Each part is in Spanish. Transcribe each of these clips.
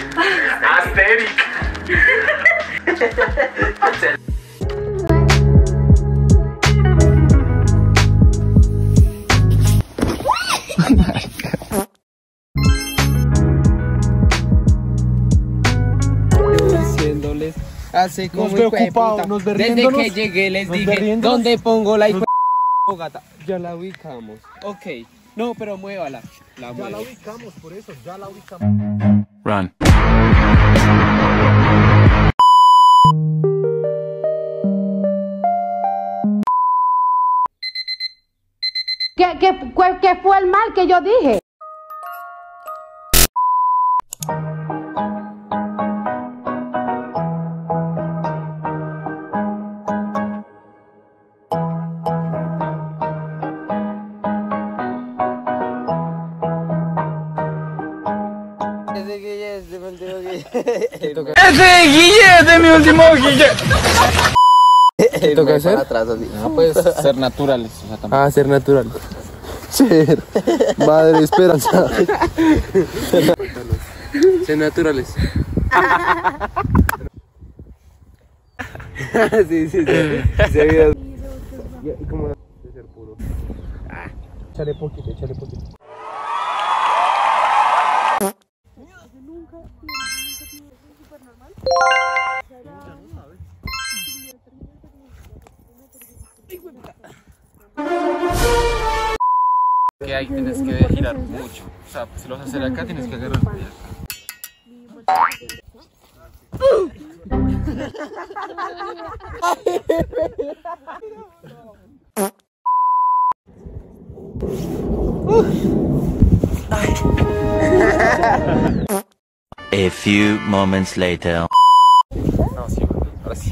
Asterix. Diciéndoles hace como nos ve desde riéndonos, que llegué les nos ve dije riéndonos. ¿dónde pongo la gata? Ya la ubicamos. Ok, no, pero muévala. La Ya la muevo. ubicamos, por eso, ya la ubicamos. Run. ¿Qué fue el mal que yo dije? ¡Ese Guille es de mi último Guille! ¿Qué toca hacer? No, pues ser naturales. O sea, también. Ah, ser natural. Ser. Madre esperanza. Ser naturales. Sí. Ese video. ¿Y cómo de ser puro? Échale poquito. Que ahí tienes que girar mucho. O sea, si lo vas a hacer acá, tienes que agarrar. A few moments later. No, sí, ahora sí.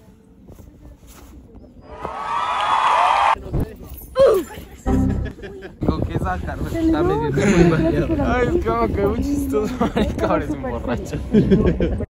Tengo que sacar respetable. Ay, es como que muy chistoso, marica, ahora es un borracho.